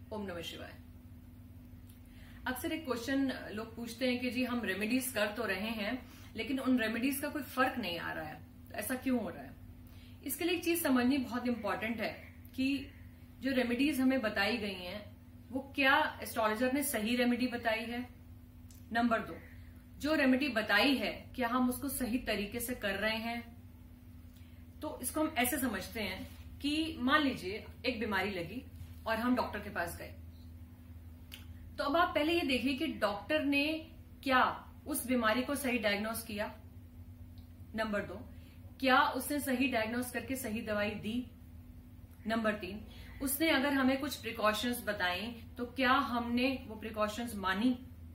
ओम नमः शिवाय। अक्सर एक क्वेश्चन लोग पूछते हैं कि जी हम रेमेडीज कर तो रहे हैं लेकिन उन रेमेडीज का कोई फर्क नहीं आ रहा है, ऐसा क्यों हो रहा है? इसके लिए एक चीज समझनी बहुत इंपॉर्टेंट है कि जो रेमेडीज हमें बताई गई हैं वो क्या एस्ट्रोलॉजर ने सही रेमेडी बताई है। नंबर 2, जो रेमेडी बताई है क्या हम उसको सही तरीके से कर रहे हैं। तो इसको हम ऐसे समझते हैं कि मान लीजिए एक बीमारी लगी और हम डॉक्टर के पास गए, तो अब आप पहले ये देखिए कि डॉक्टर ने क्या उस बीमारी को सही डायग्नोस किया। नंबर 2, क्या उसने सही डायग्नोस करके सही दवाई दी। नंबर 3, उसने अगर हमें कुछ प्रिकॉशंस बताई तो क्या हमने वो प्रिकॉशंस मानी।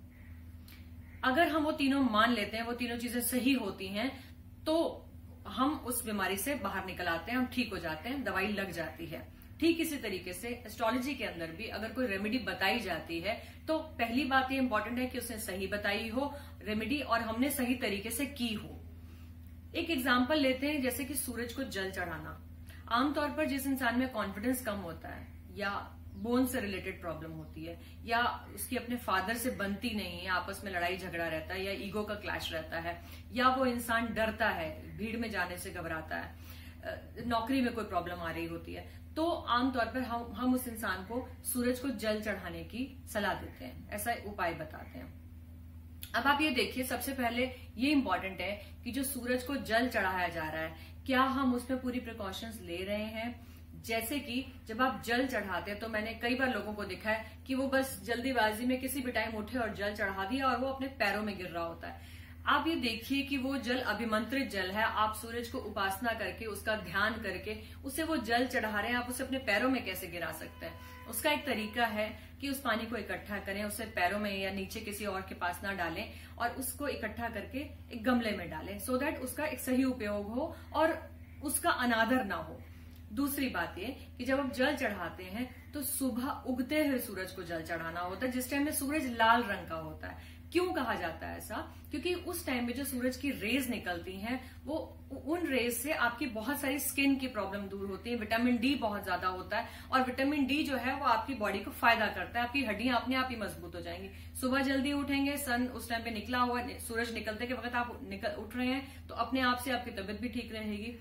अगर हम वो तीनों मान लेते हैं, वो तीनों चीजें सही होती हैं, तो हम उस बीमारी से बाहर निकल आते हैं, हम ठीक हो जाते हैं, दवाई लग जाती है। ठीक इसी तरीके से एस्ट्रोलॉजी के अंदर भी अगर कोई रेमेडी बताई जाती है तो पहली बात ये इंपॉर्टेंट है कि उसने सही बताई हो रेमेडी और हमने सही तरीके से की हो। एक एग्जांपल लेते हैं, जैसे कि सूरज को जल चढ़ाना। आमतौर पर जिस इंसान में कॉन्फिडेंस कम होता है या बोन से रिलेटेड प्रॉब्लम होती है या उसकी अपने फादर से बनती नहीं है, आपस में लड़ाई झगड़ा रहता है या ईगो का क्लैश रहता है या वो इंसान डरता है, भीड़ में जाने से घबराता है, नौकरी में कोई प्रॉब्लम आ रही होती है, तो आमतौर पर हम उस इंसान को सूरज को जल चढ़ाने की सलाह देते हैं, ऐसा उपाय बताते हैं। अब आप ये देखिए, सबसे पहले ये इंपॉर्टेंट है कि जो सूरज को जल चढ़ाया जा रहा है क्या हम उसमें पूरी प्रिकॉशंस ले रहे हैं। जैसे कि जब आप जल चढ़ाते हैं तो मैंने कई बार लोगों को देखा है कि वो बस जल्दीबाजी में किसी भी टाइम उठे और जल चढ़ा दिया और वो अपने पैरों में गिर रहा होता है। आप ये देखिए कि वो जल अभिमंत्रित जल है, आप सूरज को उपासना करके उसका ध्यान करके उसे वो जल चढ़ा रहे हैं, आप उसे अपने पैरों में कैसे गिरा सकते हैं। उसका एक तरीका है कि उस पानी को इकट्ठा करें, उसे पैरों में या नीचे किसी और के पास ना डालें और उसको इकट्ठा करके एक गमले में डालें, सो दैट उसका एक सही उपयोग हो और उसका अनादर ना हो। दूसरी बात ये कि जब आप जल चढ़ाते हैं तो सुबह उगते हुए सूरज को जल चढ़ाना होता है, जिस टाइम में सूरज लाल रंग का होता है। क्यों कहा जाता है ऐसा? क्योंकि उस टाइम में जो सूरज की रेज निकलती हैं वो उन रेज से आपकी बहुत सारी स्किन की प्रॉब्लम दूर होती है, विटामिन डी बहुत ज्यादा होता है और विटामिन डी जो है वो आपकी बॉडी को फायदा करता है, आपकी हड्डियां अपने आप ही मजबूत हो जाएंगी। सुबह जल्दी उठेंगे, सन उस टाइम पे निकला हुआ, सूरज निकलते के वक्त आप उठ रहे हैं तो अपने आप से आपकी तबीयत भी ठीक रहेगी।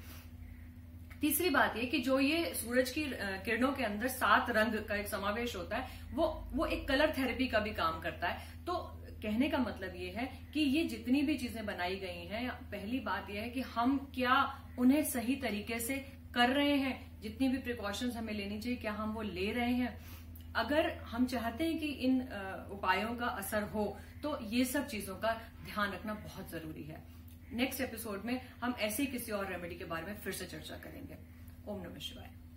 तीसरी बात ये कि जो ये सूरज की किरणों के अंदर 7 रंग का एक समावेश होता है वो एक कलर थेरेपी का भी काम करता है। तो कहने का मतलब ये है कि ये जितनी भी चीजें बनाई गई हैं, पहली बात ये है कि हम क्या उन्हें सही तरीके से कर रहे हैं, जितनी भी प्रिकॉशंस हमें लेनी चाहिए क्या हम वो ले रहे हैं। अगर हम चाहते हैं कि इन उपायों का असर हो तो ये सब चीजों का ध्यान रखना बहुत जरूरी है। नेक्स्ट एपिसोड में हम ऐसे ही किसी और रेमेडी के बारे में फिर से चर्चा करेंगे। ओम नमः शिवाय।